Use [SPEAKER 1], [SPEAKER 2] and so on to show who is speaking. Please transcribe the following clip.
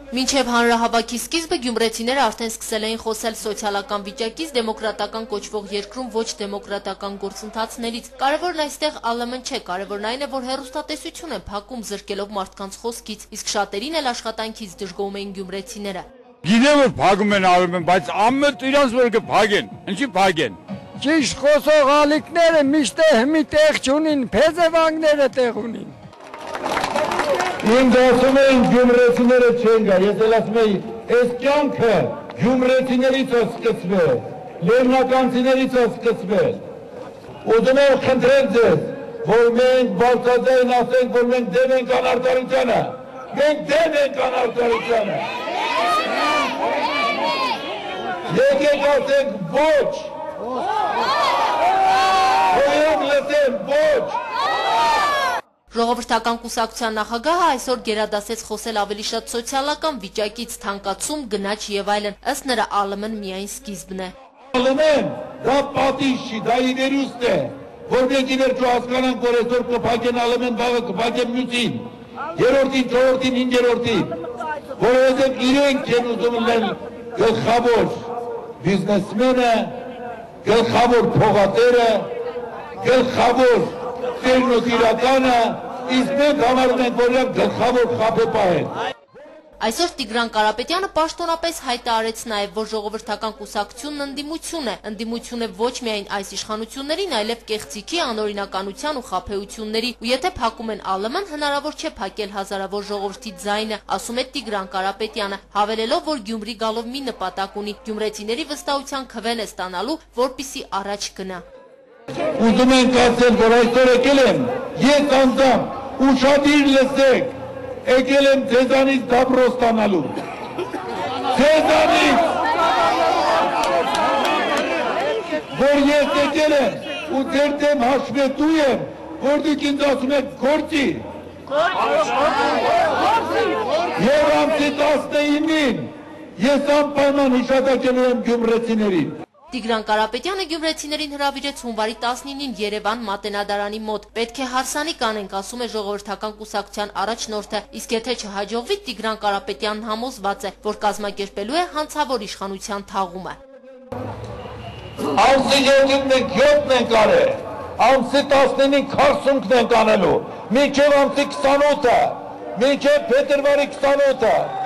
[SPEAKER 1] Մինչև հանրահավաքի սկիզբը գյումրեցիները արդեն սկսել էին խոսել սոցիալական վիճակից, դեմոկրատական կոչվող երկրում ոչ դեմոկրատական գործընթացներից։ Կարևորն այստեղ ԱԼՄ-ն չէ, կարևորն այն է, որ հեռուստատեսություն են փակում զրկելով մարդկանց խոսքից, իսկ շատերին էլ աշխատանքից դժգոհում էին գյումրեցիները։
[SPEAKER 2] Գիտեմ որ փակում են ԱԼՄ-ն, բայց ամեն իրենց որ կփակեն, ինչի փակեն։
[SPEAKER 3] Ճիշտ խոսող ալիքները միշտ մի տեղ չունին, փեզևանգները տեղ ունին։
[SPEAKER 4] Ինձ ասում էին գյումրեցիները չեն գա, ես էլ ասում էի, այս կյանքը գյումրեցիներից է սկսվել, լեռնականցիներից է սկսվել։ Ուզում եմ խնդրել ձեզ, որ մենք բարձրաձայն ասենք, որ մենք դեմ ենք անարդարությանը, մենք դեմ ենք անարդարությանը։ Եկեք ասենք ոչ, հոյով լսեն ոչ։
[SPEAKER 1] Ժողովրդական կուսակցության նախագահը այսօր գերադասեց խոսել ավելի շատ սոցիալական վիճակից, թանկացում, գնաճ եւ այլն, ըստ նրա ԱԼՄ-ն միայն սկիզբն է։
[SPEAKER 4] ԱԼՄ-ն դա պատիժ չի, դա իվերուստ է, որ մենք իվերջո հասկանանք, որ այսօր կփակեն ԱԼՄ-ն, վաղը կփակեն մյուսին, երրորդին, չորրորդին, հինգերորդին, որովհետեւ իրենք են ուզում լինել գլխավոր բիզնեսմենը, գլխավոր փողատերը, գլխավոր տերն ու տիրականը, իսկ մենք համարում ենք, որ իրենք գլխավոր խաբեպահ են։
[SPEAKER 1] Այսօր Տիգրան Կարապետյանը պաշտոնապես հայտարարեց նաև, որ ժողովրդական կուսակցությունն ընդդիմություն է ոչ միայն այս իշխանություններին, այլև կեղծիքի, անօրինականության ու խաբեությունների, ու եթե փակում են ԱԼՄ-ն, հնարավոր չէ փակել հազարավոր ժողովրդի ձայնը, ասում է Տիգրան Կարապետյանը, հավելելով, որ Գյումրի գալով մի նպատակ ունի, գյումրեցիների վստահության քվեն է ստանալու, որպիսի առաջ գնա։
[SPEAKER 4] Ուզում ենք ասել, որ այսօր եկել եմ, ես անձամբ ուշադիր լսեք, եկել եմ ձեզանից դաբրո ստանալու, ձեզանից, որ ես եկել եմ ու ձեր դեմ հաշվետու եմ, որ դուք ինձ ասում եք գործի, և ամսի 19-ին ես անպայման հիշատակելու եմ գյումրեցիներին։
[SPEAKER 1] Տիգրան Կարապետյանը գյումրեցիներին հրավիրեց հունվարի 19-ին Երևան Մատենադարանի մոտ։ Պետք է հարսանիք անենք, ասում է ժողովրդական կուսակցության առաջնորդը, իսկ եթե չհաջողվի, Տիգրան Կարապետյանն համոզված է, որ կազմակերպելու է հանցավոր իշխանության թաղումը։
[SPEAKER 4] Ամսի 7-ին մենք 7-ն ենք արել, ամսի 19-ին 40-ն ենք անելու, մինչև ամսի 28-ը, մինչև փետրվարի 28-ը,